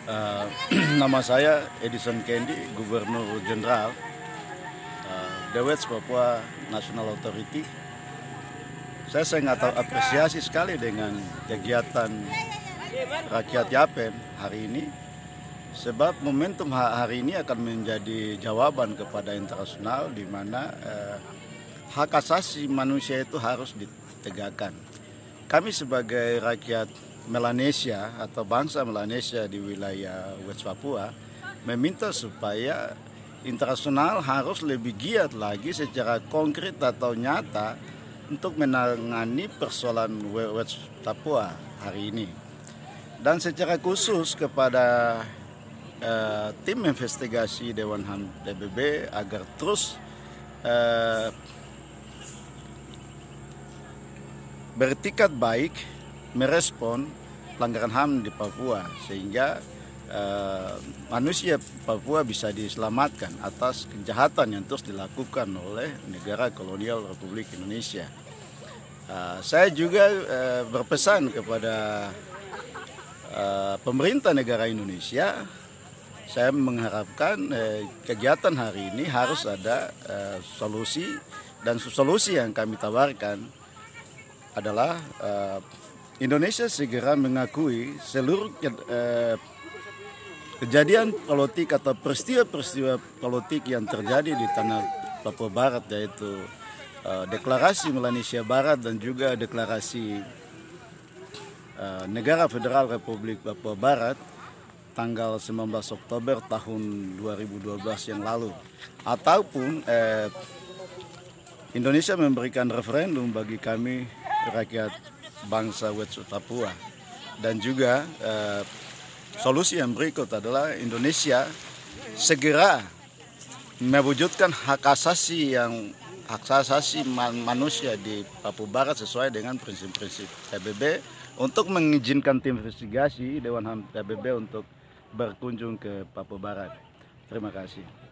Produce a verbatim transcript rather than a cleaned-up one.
Uh, nama saya Edison Kendi, Gubernur Jenderal uh, The West Papua National Authority. Saya sangat apresiasi sekali dengan kegiatan rakyat Yapen hari ini, sebab momentum hari ini akan menjadi jawaban kepada internasional di mana uh, hak asasi manusia itu harus ditegakkan. Kami sebagai rakyat Melanesia atau bangsa Melanesia di wilayah West Papua meminta supaya internasional harus lebih giat lagi secara konkret atau nyata untuk menangani persoalan West Papua hari ini. Dan secara khusus kepada uh, tim investigasi Dewan H A M P B B agar terus uh, bertikat baik merespon pelanggaran H A M di Papua sehingga uh, manusia Papua bisa diselamatkan atas kejahatan yang terus dilakukan oleh negara kolonial Republik Indonesia. Uh, saya juga uh, berpesan kepada uh, pemerintah negara Indonesia. Saya mengharapkan uh, kegiatan hari ini harus ada uh, solusi, dan solusi yang kami tawarkan adalah uh, Indonesia segera mengakui seluruh ke, eh, kejadian politik atau peristiwa-peristiwa politik yang terjadi di tanah Papua Barat, yaitu eh, deklarasi Melanesia Barat dan juga deklarasi eh, Negara Federal Republik Papua Barat tanggal sembilan belas Oktober tahun dua ribu dua belas yang lalu, ataupun eh, Indonesia memberikan referendum bagi kami rakyat bangsa West Papua. Dan juga eh, solusi yang berikut adalah Indonesia segera mewujudkan hak asasi yang hak asasi man, manusia di Papua Barat sesuai dengan prinsip-prinsip P B B untuk mengizinkan tim investigasi Dewan H A M P B B untuk berkunjung ke Papua Barat. Terima kasih.